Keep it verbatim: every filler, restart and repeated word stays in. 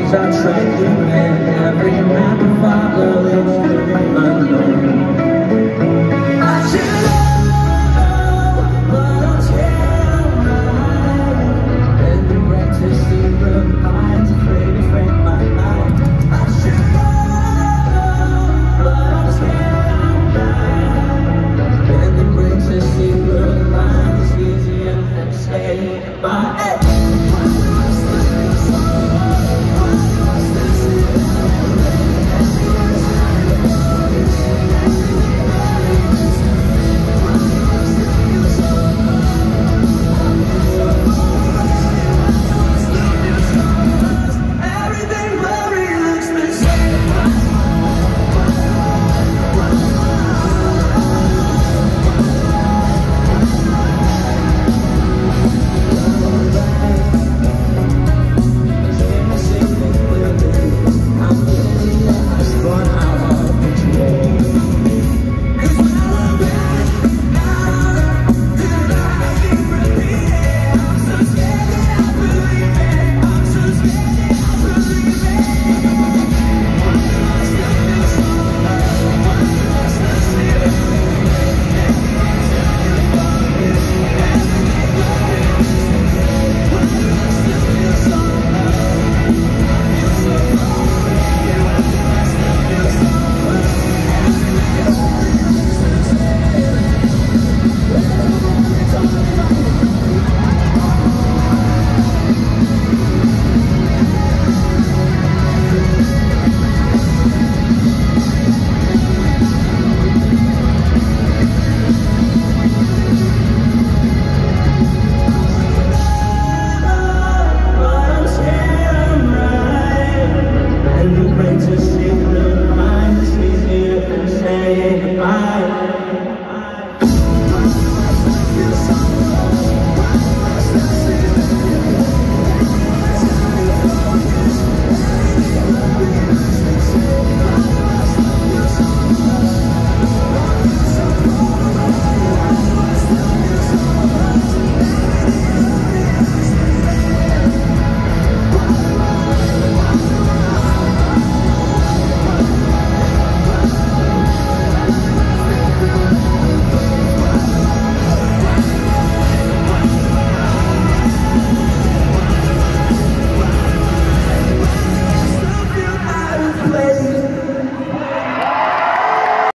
just like you and every man to follow is unknown. I should know, but I'm scared right. And the practice secret minds afraid to break my mind. I should know, but I'm scared right. And the practice secret minds is easier than staying by. To see